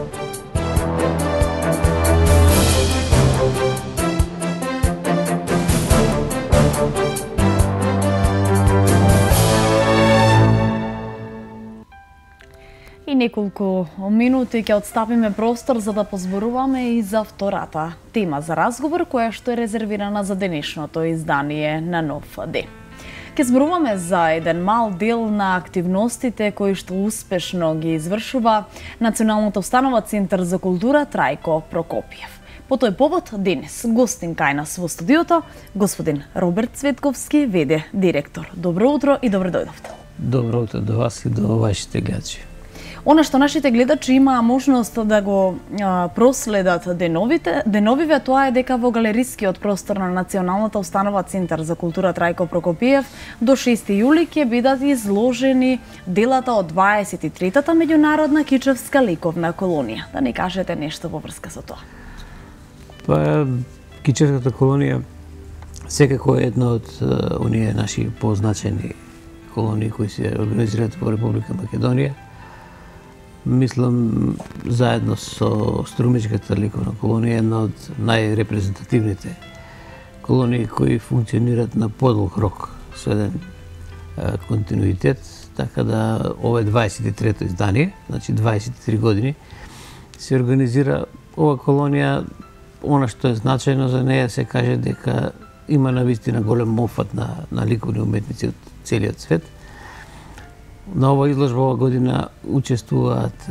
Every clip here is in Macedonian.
И неколку минути ќе отстапиме простор за да позборуваме и за втората тема за разговор, која што е резервирана за денешното издание на Нов ден. Ќе зборуваме за еден мал дел на активностите кои што успешно ги извршува Националната установа Центар за култура Трајко Прокопиев. По тој повод денес гостин кај нас во студиото господин Роберт Цветковски, ВД директор. Добро утро и добро дојдовте. Добро утро до вас и до вашите гледачи. Она што нашите гледачи имаа можност да го проследат деновиве, тоа е дека во галерискиот простор на Националната установа Центар за култура Трајко Прокопиев до 6 јули ќе бидат изложени делата од 23-та меѓународна кичевска ликовна колонија. Да ни кажете нешто во врска со тоа. Па, кичевската колонија секако е една од оние наши позначени колонии кои се организираат во Република Македонија. Мислам, заедно со Струмичката ликовна колонија, една од најрепрезентативните колонии кои функционираат на подолг рок, со еден континуитет, така да ова е 23-то издание, значи 23 години, се организира ова колонија. Она што е значајно за неја се каже дека има навистина голем опфат на ликовни уметници од целиот свет. На ова изложба ова година учествуваат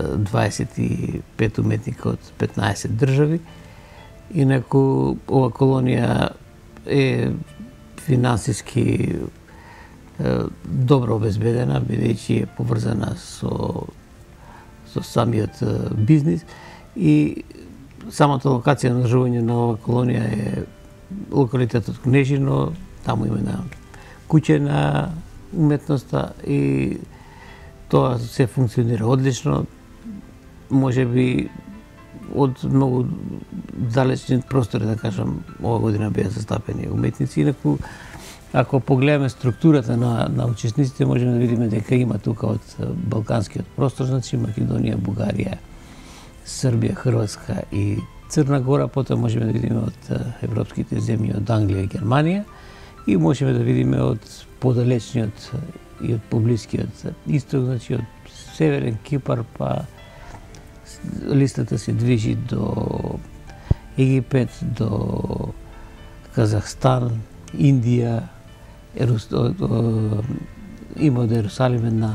25 уметника од 15 држави. Инаку ова колонија е финансиски добро обезбедена, бидејќи е поврзана со самиот бизнис и самата локација на одржување на ова колонија е локалитетот Кнежино, таму има една куќа на уметноста и тоа се функционира одлично. Може би од многу далечни простори, да кажам, ова година беа застапени уметници. Инаку, ако погледаме структурата на учесниците, можеме да видиме дека има тука од балканскиот простор, значи Македонија, Бугарија, Србија, Хрватска и Црна Гора, потоа можеме да видиме од европските земји, од Англија и Германија, и можеме да видиме од подалечниот и од поблискиот исток, значи од Северен Кипар, па листата се движи до Египет, до Казахстан, Индија, има од Ерусалим една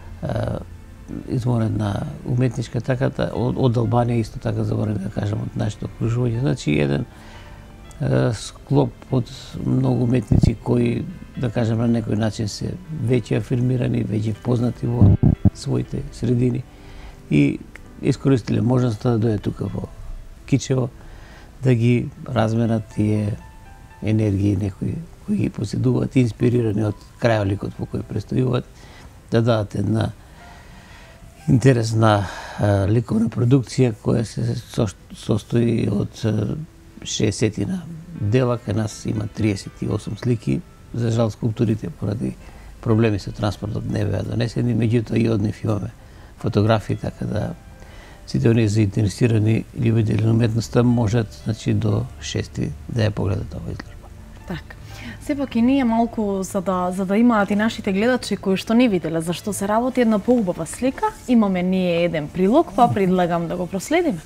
изморена уметничка, така од Албанија исто така заборавме да кажам од нашето окружување. Значи еден склоп од многу уметници кои, да кажем, на некој начин се веќе афирмирани, веќе познати во своите средини и искористиле можноста да дојдат тука во Кичево, да ги разменат тие енергии некои кои ги поседуваат, инспирирани од крајоликот во кој престојуваат, да дадат една интересна ликовна продукција која се состои од 60 дела, кај нас има 38 слики. За жал скулптурите поради проблеми со транспортот не беа донесени, меѓутоа и од нив имаме фотографии, така да сите оние заинтересирани љубители на уметноста можат, значи, до 6 да ја погледат оваа изложба. Така. Сепак и ние малку за да имаат и нашите гледачи кои што не виделе зашто се работи една поубава слика, имаме ние еден прилог, па предлагам да го проследиме.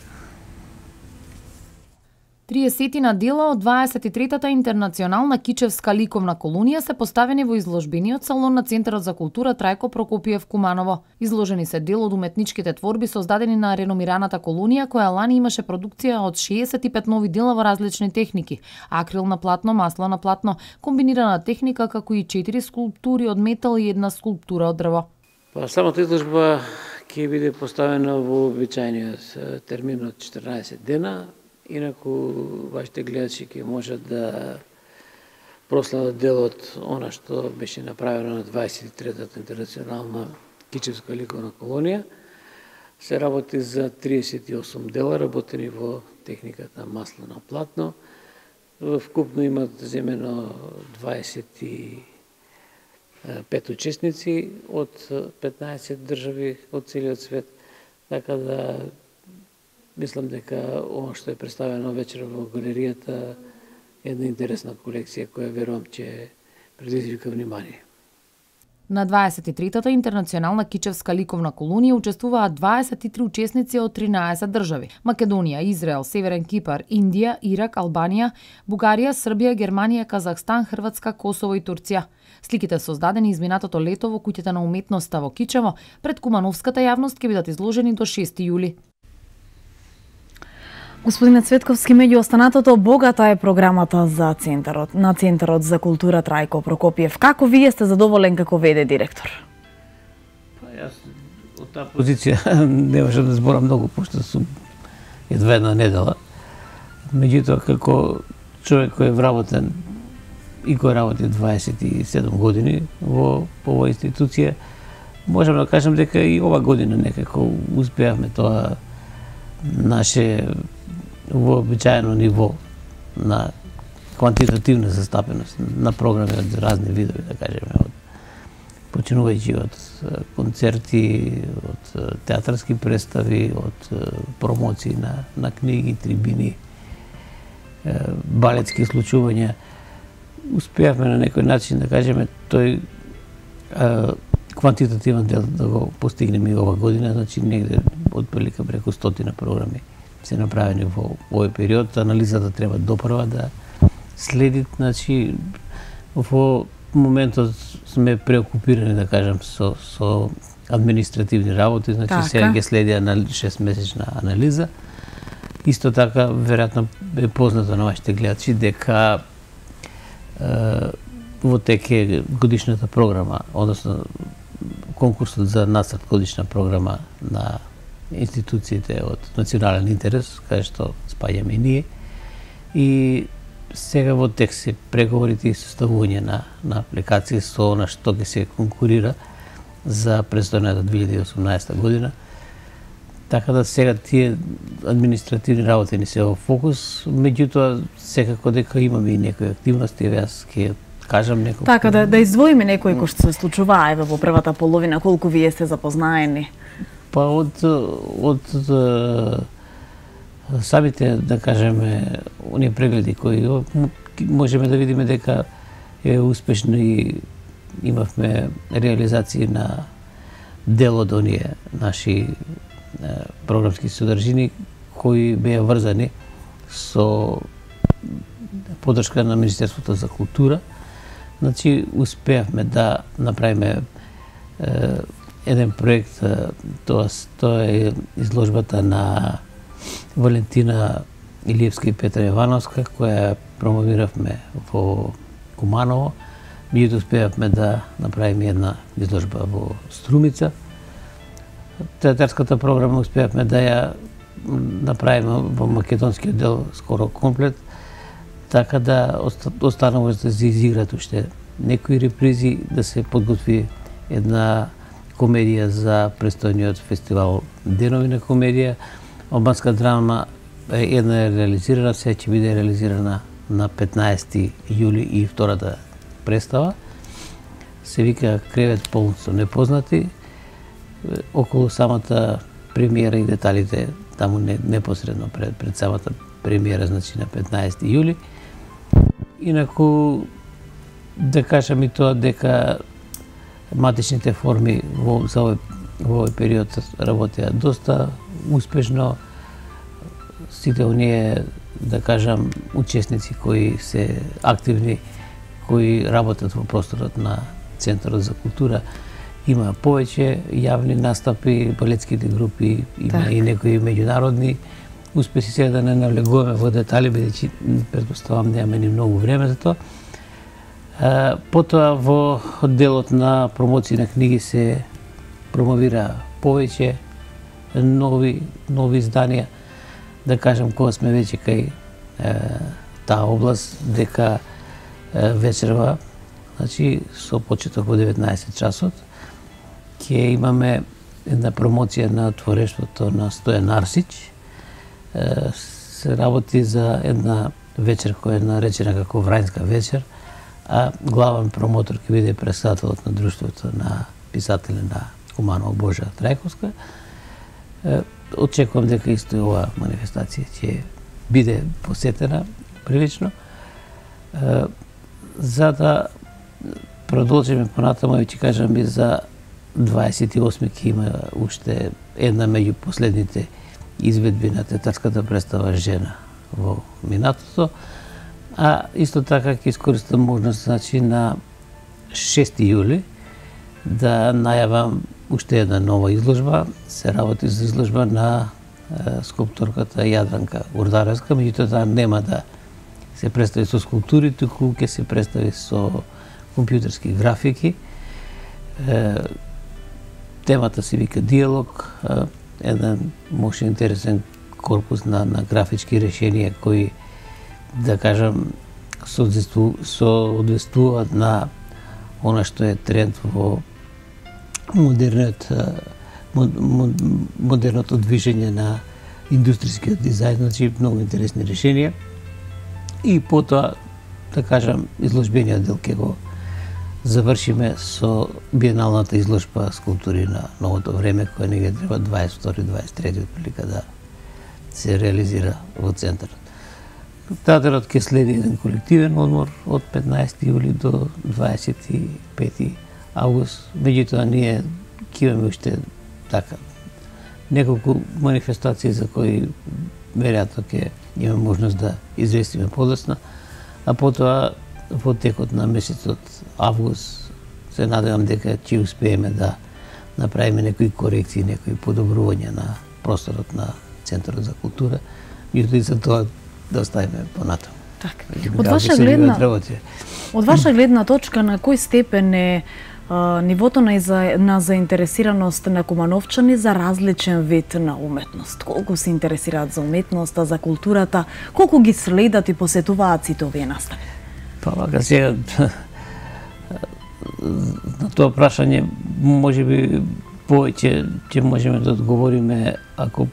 30 дела од 23-та интернационална кичевска ликовна колонија се поставени во изложбениот салон на Центарот за култура Трајко Прокопиев Куманово. Изложени се дел од уметничките творби создадени на реномираната колонија која лани имаше продукција од 65 нови дела во различни техники: акрил на платно, масло на платно, комбинирана техника, како и 4 скулптури од метал и една скулптура од дрво. Па самата изложба ќе биде поставена во обичајниот термин од 14 дена. Инаку вашите гледачи ќе можат да проследат дел од она што беше направено на 23-та интернационална кичевска ликовна колонија. Се работи за 38 дела, работени во техниката масло на платно. Вкупно имат земено 25 учесници од 15 држави од целиот свет, така да мислам дека ова што е представено вечер во галеријата е една интересна колекција која верувам ќе предизвика внимание. На 23-та интернационална кичевска ликовна колонија учествуваат 23 учесници од 13 држави: Македонија, Израел, Северен Кипар, Индија, Ирак, Албанија, Бугарија, Србија, Германија, Казахстан, Хрватска, Косово и Турција. Сликите создадени изминатото лето во куќата на уметноста во Кичево пред кумановската јавност ќе бидат изложени до 6 јули. Господине Цветковски, меѓу останатото богата е програмата на Центарот за култура Трајко Прокопиев. Како вие сте задоволен како ВД директор? Јас од таа позиција не можам да зборам многу, пошто сум едва една недела. Меѓутоа, како човек кој е вработен и кој работи 27 години во оваа институција, можам да кажам дека и ова година некако успеавме тоа наше вообичаено ниво на квантитативна застапеност на програми од разни видови, да кажеме, починувајќи од концерти, од театарски представи, од промоции на книги, трибини, балетски случувања. Успеавме на некој начин, да кажеме, тој квантитативен дел да го постигнеме и ова година, значи негде отприлика преку 100 програми се направени во овој период. Анализата треба допрва да следи, значи во моментот сме преокупирани, да кажам, со административни работи, значи сега ќе следи 6-месечна анализа. Исто така, веројатно е познато на вашите гледачи дека во тек е годишната програма, односно конкурсот за нацрт годишна програма на институциите од национален интерес, каде што спаѓаме и ние. И сега во тек се преговорите и составување на апликации со она што ќе се конкурира за престојната 2018 година. Така да сега тие административни работи не се во фокус, меѓутоа секако дека имаме и некои активности, јас ќе кажам некој. Така да издвоиме некои кои што се случува во првата половина, колку вие сте запознаени? Па од самите, да кажеме, оние прегледи кои можеме да видиме дека е успешно и имавме реализации на дел од оние наши програмски содржини кои беа врзани со поддршка на Министерството за култура. Значи, успеавме да направиме еден проект, тоа е изложбата на Валентина Илиевска и Петра Ивановска, која промовиравме во Куманово. Ние успеавме да направиме една изложба во Струмица. Театарската програма успеавме да ја направиме во македонскиот дел скоро комплет, така да останува да се изиграт уште некои репризи, да се подготви една комедија за престојниот фестивал Денови на комедија. Албанска драма една е реализирана, сега ќе биде реализирана на 15 јули и втората представа. Се вика Кревет полн со непознати. Околу самата премиера и деталите таму непосредно пред самата премиера, значи на 15 јули. Инаку да кажам и тоа дека матичните форми во овој период работеа доста успешно. Сите оние, да кажам, учесници кои се активни, кои работат во просторот на Центарот за култура, има повеќе јавни настапи, балетските групи, има и некои меѓународни успеси. Сега да не навлегуваме во детали, бидејќи претпоставам немаме ни многу време за тоа. Потоа во делот на промоција на книги се промовира повеќе нови изданија. Да кажам, кога сме веќе кај таа област, дека вечерва, значи со почеток во 19 часот, ќе имаме една промоција на творештвото на Стојан Арсич. Се работи за една вечер која е наречена како Врањска вечер, а главен промотор ќе биде председателот на Друштвото на писатели на Куманово Божа Трајковска. очекувам дека исто оваа манифестација ќе биде посетена прилично, за да продолжиме понатаму, и ќе кажам и за 28 ќе има уште една меѓу последните изведби на тетарската представа Жена во минатото, а исто така ќе искористам можност, значи, на 6 јули да најавам уште една нова изложба. Се работи за изложба на скулпторката Јадранка Урдаревска, меѓутоа таа нема да се представи со скулптури, туку ќе се представи со компјутерски графики. Темата се вика диалог, еден може интересен корпус на графички решенија кои, да кажам, соодветствуваат на она што е тренд во модерното движење на индустријскиот дизајн, значи многу интересни решенија. И потоа, да кажам, изложбениот дел ќе го завршиме со биеналната изложба скулптури на новото време, која негде треба 22-23 прилика да се реализира во центарот. Театарот ќе следи еден колективен одмор од 15 јули до 25 август. Меѓутоа, ние ќе имаме уште така неколку манифестации за кои веројатно ќе имаме можност да известиме подоцна, а потоа во текот на месецот август се надевам дека ќе успееме да направиме некои корекции, некои подобрувања на просторот на Центарот за култура, меѓутоа и за тоа да оставиме понатаму. Така. Од ваша гледна точка, на кој степен е нивото на заинтересираност на кумановчани за различен вид на уметност? Колку се интересираат за уметноста, за културата, колку ги следат и посетуваат сите овие настави? Па вака сега, на тоа прашање можеби повеќе ќе можеме да одговориме ако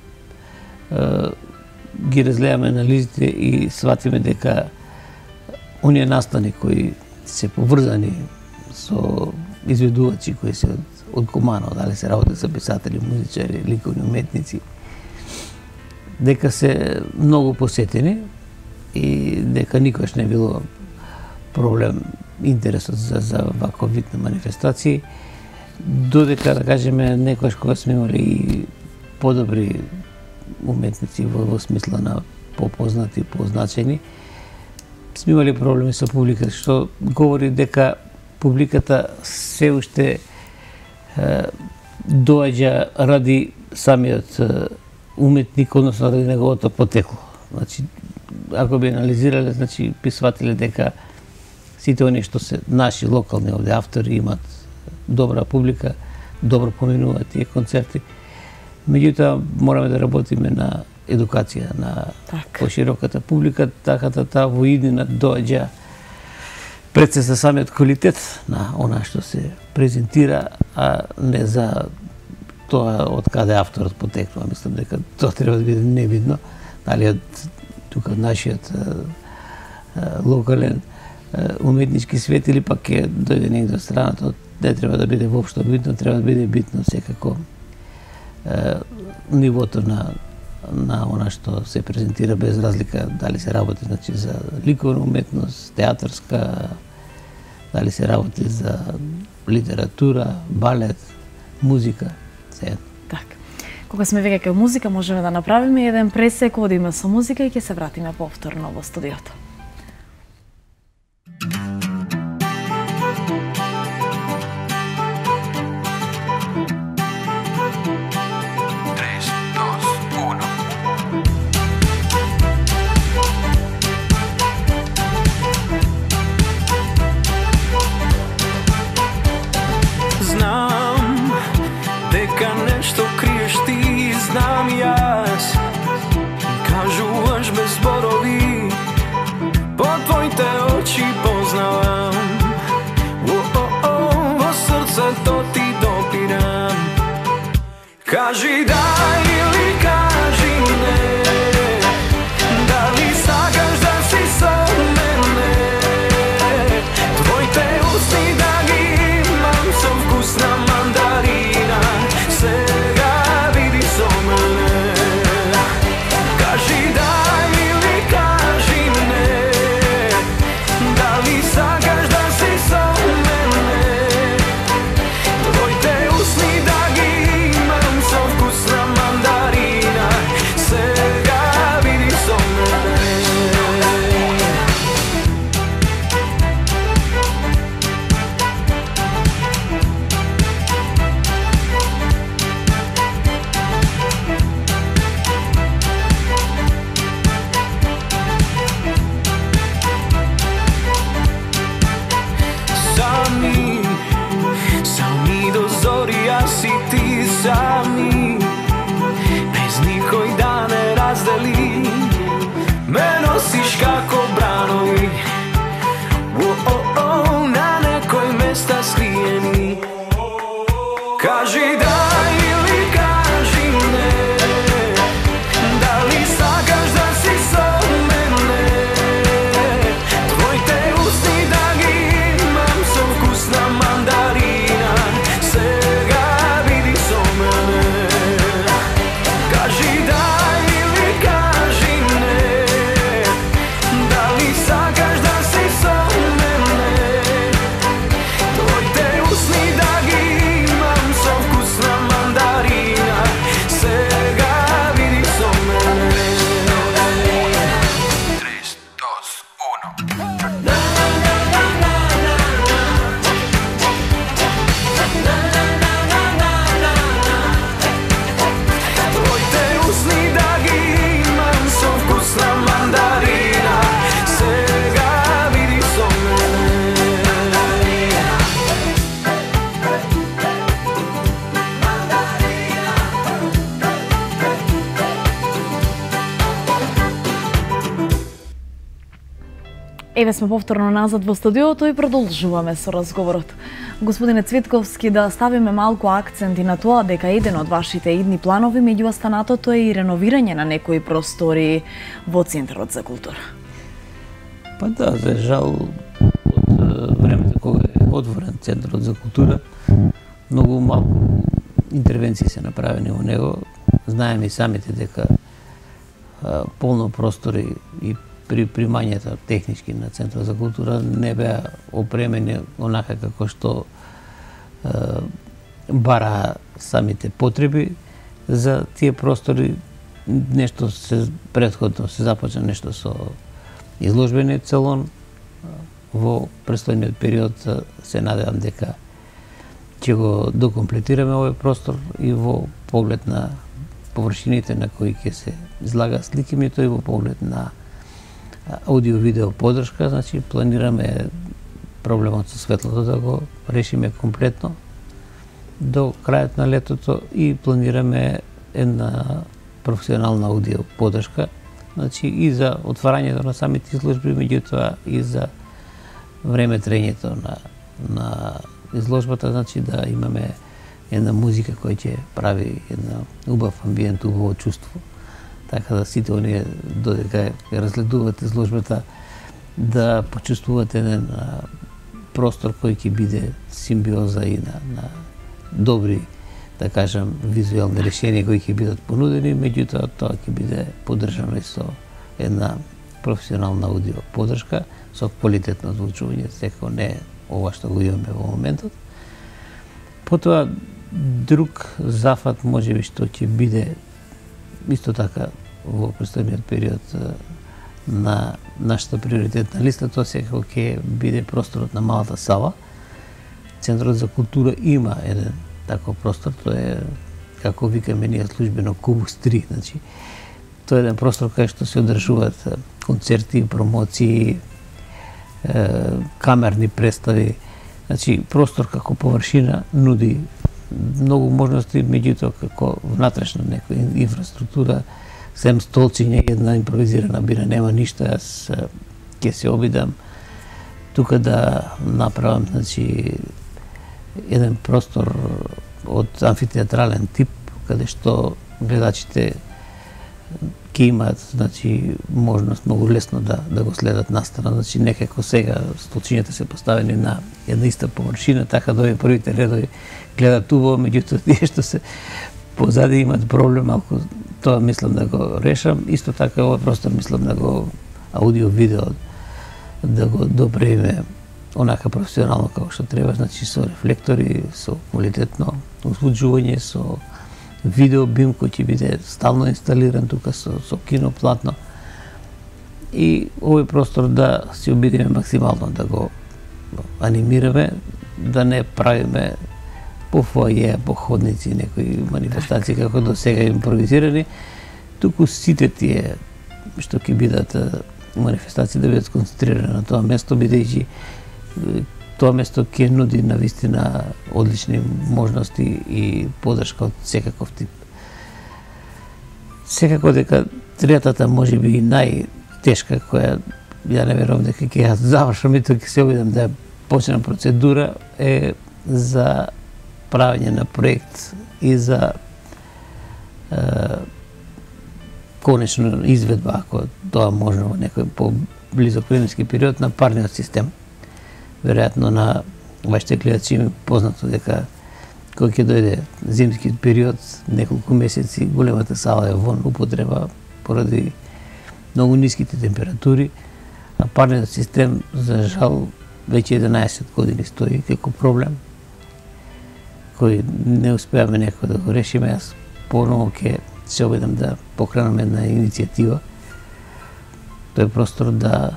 ги разгледаме анализите и сватиме дека оние настани кои се поврзани со изведувачи кои се од Куманово, дали се работи за писатели, музичари, ликовни уметници, дека се многу посетени и дека никош не било проблем интересот за ваков вид на манифестации, додека, да кажеме, некојаш кога сме имали и подобри уметници во смисла на попознати, позначени, сме имали проблеми со публиката, што говори дека публиката се уште доаѓа ради самиот уметник, односно ради неговото потекло. Значи, ако би анализирале, значи, писвателе дека сите оние што се наши локални овде автори имаат добра публика, добро поминуваат тие концерти. Меѓутоа, мораме да работиме на едукација на пошироката публика, така да таа во иднина доаѓа пред се за самиот квалитет на она што се презентира, а не за тоа од каде авторот потекнува. Мислам дека тоа треба да биде небитно, дали од тука нашиот локален уметнички свет или пак ќе дојде негде од страната, не треба да биде воопшто битно, треба да биде битно секако нивото на она што се презентира, без разлика дали се работи, значи, за ликовна уметност, театарска, дали се работи за литература, балет, музика, се. Така. Кога сме веќе кај музика, можеме да направиме еден пресек, одиме со музика и ќе се вратиме повторно во студиото. Кажи да или кажи не, дали сакаш да си со мене, твоите усни да ги имам со вкус на мандарина, сега види со мене. Еве сме повторно назад во студиото и продолжуваме со разговорот. Господине Цветковски, да ставиме малку акценти на тоа дека еден од вашите идни планови меѓу останатото е и реновирање на некои простори во Центарот за култура. Па да, за жал, од времето кога е отворен Центарот за култура, многу малку интервенции се направени во него. Знаеме и самите дека полно простори и при примањето технички на Центарот за култура не беа опремени онака како што бара самите потреби за тие простори. Нешто се претходно се започна нешто со изложбениот салон. Во престојниот период се надевам дека ќе го докомплетираме овој простор и во поглед на површините на кои ќе се излага слики, меѓутоа и во поглед на аудио-видео поддршка, значи планираме проблемот со светлото да го решиме комплетно до крајот на летото и планираме една професионална аудио поддршка, значи и за отварањето на самите изложби, меѓутоа и за време трењето на изложбата, значи да имаме една музика која ќе прави една убав амбиент, убаво чувство, така да сите оние додека ја разгледуваат изложбата да почувствуваат еден простор кој ќе биде симбиоза и на добри, да кажам, визуелни решенија кои ќе бидат понудени, меѓутоа тоа ќе биде поддржано и со една професионална аудио поддршка, со квалитетно звучување, секако не ова што го имаме во моментот. Потоа друг зафат можеби што ќе биде исто така во престојниот период на нашата приоритетна листа, тоа секако ќе биде просторот на малата сала. Центарот за култура има еден таков простор, тоа е, како викаме ние службено, Кубус 3, значи тоа е еден простор кај што се одржуваат концерти, промоции, камерни представи, значи простор како површина нуди многу можности, меѓутоа како внатрешна некоја инфраструктура, сем столчиња, една импровизирана бира, нема ништо. Јас ќе се обидам тука да направам, значи, еден простор од амфитеатрален тип, каде што гледачите ќе имаат, значи, можност многу лесно да го следат настана, значи некако сега столчињата се поставени на една иста површина, така да овие првите редови гледат убаво, меѓутоа тие што се позади имаат проблем, малку тоа мислам да го решам. Исто така овој простор мислам да го аудио-видео да го допремиме онака професионално како што треба, значи со рефлектори, со квалитетно озвучување, со видео бим кој ќе биде стално инсталиран тука со киноплатно. И овој простор да се обидиме максимално да го анимираме, да не правиме по фоје, по ходници, некои манифестации како до сега импровизирани, туку сите тие што ќе бидат манифестации да бидат сконцентрирани на тоа место, бидејќи тоа место ќе нуди навистина одлични можности и поддршка од секаков тип. Секако дека третата можеби и најтешка која ја не верувам дека ќе ја завршам и тоа ќе се обидам да ја почнам процедура е за правење на проект и за конечно изведба, ако тоа можно во некој поблизок временски период, на парниот систем. Веројатно на вашите гледачи им познато дека кога ќе дојде зимскиот период, неколку месеци, големата сала е вон употреба поради многу ниските температури, а парниот систем, за жал, веќе 11 години стои како проблем, кој не успеаме некој да го решиме. Јас поново ќе се обидам да покренам една иницијатива, тој простор да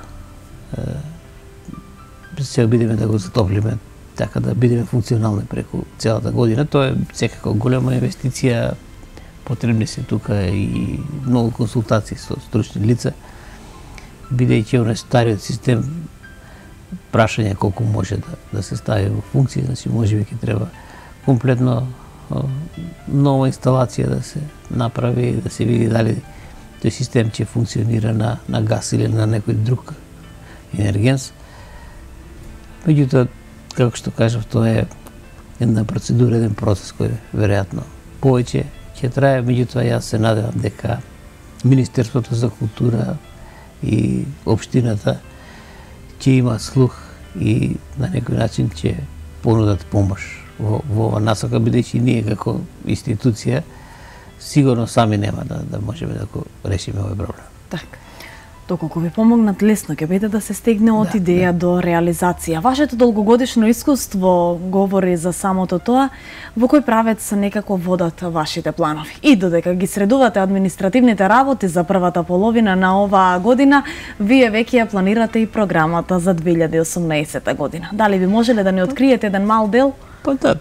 се обидиме да го затоплиме, така да бидеме функционални преку целата година. Тоа е секако голема инвестиција, потребни се тука и многу консултации со стручни лица, бидејќи оној стариот систем, прашање колку може да се стави во функција, значи можеби ќе треба комплетно нова инсталација да се направи и да се види дали тој систем ќе функционира на газ или на некој друг Енергенс. Меѓутоа, како што кажав, тоа е една процедура, еден процес кој веројатно повеќе ќе трае, меѓутоа јас се надевам дека Министерството за култура и општината ќе има слух и на некој начин ќе понудат помош во ова насока, бидејќи ние како институција сигурно сами нема да можеме да го решиме овој проблем. Така. Доколку ви помогнат, лесно ќе биде да се стигне од идеја до реализација. Вашето долгогодишно искуство говори за самото тоа, во кој правец некако водат вашите планови. И додека ги средувате административните работи за првата половина на оваа година, вие веќе ја планирате и програмата за 2018 година. Дали би можеле да ни откриете еден мал дел? Па да,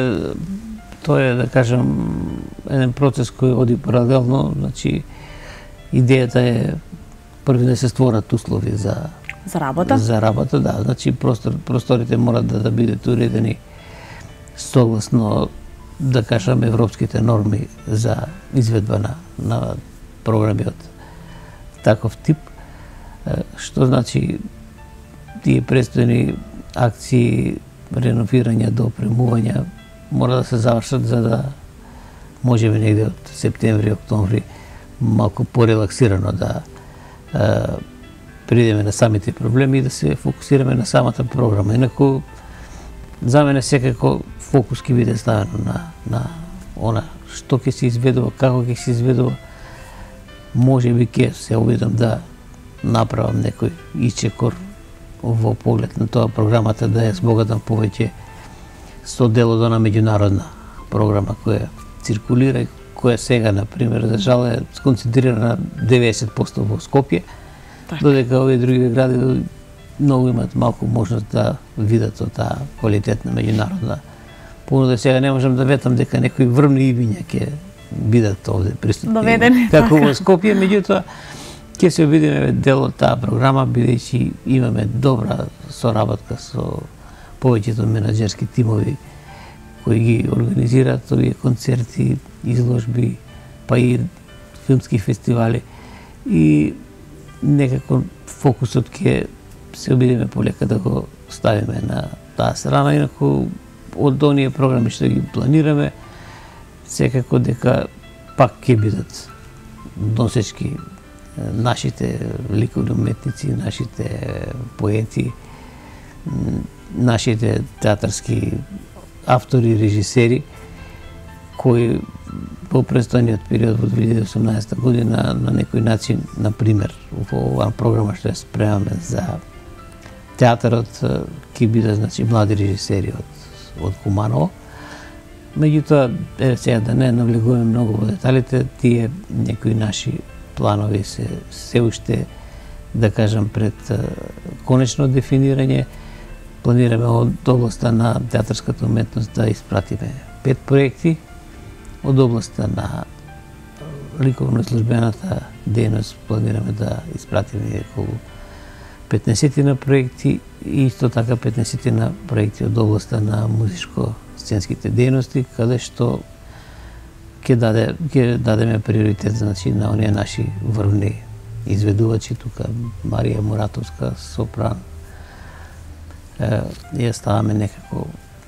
тоа е да кажам еден процес кој оди паралелно, значи идејата е први да се створат услови за работа. За работа, да, значи просторите морат да бидат уредени согласно, да кажам, европските норми за изведба на програми од таков тип, што значи тие престојни акции, реновирање, допремување мора да се завршат за да можеме негде од септември, октомври малку порелаксирано да придеме на самите проблеми и да се фокусираме на самата програма. Инаку, за мене секако фокус ќе биде ставено на она што ќе се изведува, како ќе се изведува. Може би ќе се обидам да направам некој ичекор во поглед на тоа програмата да ја збогатам повеќе со делот на меѓународна програма која циркулира и која сега, например, за жал е сконцентрирана 90% во Скопје, додека овие други гради многу имат малку можност да видат од таа квалитетна меѓународна понуда. Сега не можам да ветам дека некои врвни имиња ќе бидат овде присутни, како во Скопје, меѓутоа ќе се обидиме дел од таа програма, бидејќи имаме добра соработка со повеќето менаџерски тимови кои ги организираат овие концерти, изложби, па и филмски фестивали, и некако фокусот ќе се обидиме полека да го ставиме на таа страна, инаку од оние програми што ги планираме, секако дека пак ќе бидат носечки нашите ликовни уметници, нашите поети, нашите театарски автори и режисери, кои во престојниот период во 2018 година на некој начин, например, во оваа програма што ја спремаме за театарот, ќе бидат, значи, млади режисери од Куманово. Меѓутоа, сега да не навлегуваме многу во деталите, тие некои наши планови се уште, да кажам, пред конечно дефинирање. Планираме од областа на театарската уметност да испратиме 5 проекти, од областа на ликовно-изложбената дејност планираме да испратиме околу 15 на проекти и исто така 15 на проекти од областа на музичко-сценските дејности, каде што ќе дадеме приоритет, значи, на оние наши врвни изведувачи, тука Марија Муратовска, сопран, ја ставаме некако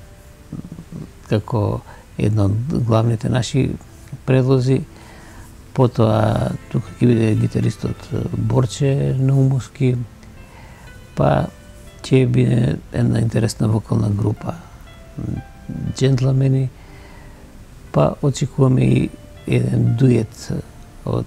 како една од главните наши предлози. Потоа тука ќе биде гитаристот Борче Наумовски, па ќе биде една интересна вокална група Джентламени, па очекуваме и еден дует од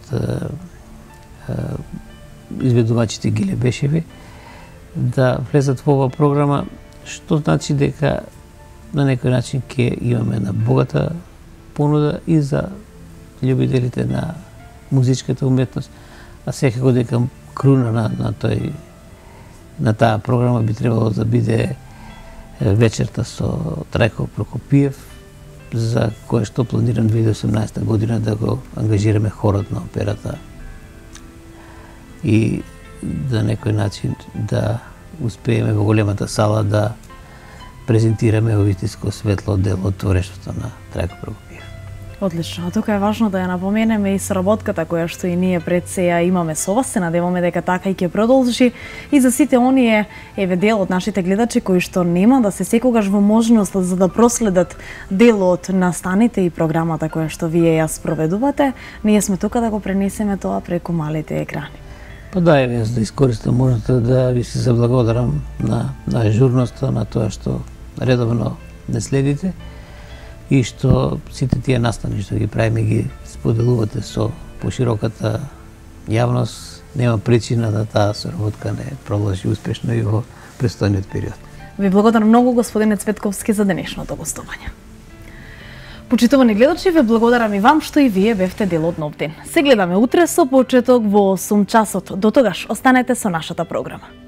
изведувачите Гилебешеви да влезат во оваа програма, што значи дека на некој начин ќе имаме една богата понуда и за љубителите на музичката уметност, а секако дека круна на таа програма би требало да биде вечерта со Трајко Прокопиев, за кое што планирам 2018 година да го ангажираме хорот на операта и за некој начин да успееме во големата сала да презентираме во вистинско светло дел од творештвото на Трајко Прокопиев. Одлично. А тука е важно да ја напоменеме и соработката која што и ние пред се ја имаме со вас. Се надеваме дека така и ќе продолжи. И за сите оние дел од нашите гледачи кои што нема да се секогаш во можност за да проследат дел од настаните и програмата која што вие ја спроведувате, ние сме тука да го пренесеме тоа преку малите екрани. Па да, јас да искористам можноста да ви се заблагодарам на ажурноста, на тоа што редовно не следите и што сите тие настани што ги правиме ги споделувате со пошироката јавност. Нема причина да таа соработка не продолжи успешно и во престојниот период. Ви благодарам многу, господине Цветковски, за денешното гостување. Почитувани гледачи, ве благодарам и вам што и вие бевте дел од нов ден. Се гледаме утре со почеток во 8 часот. До тогаш, останете со нашата програма.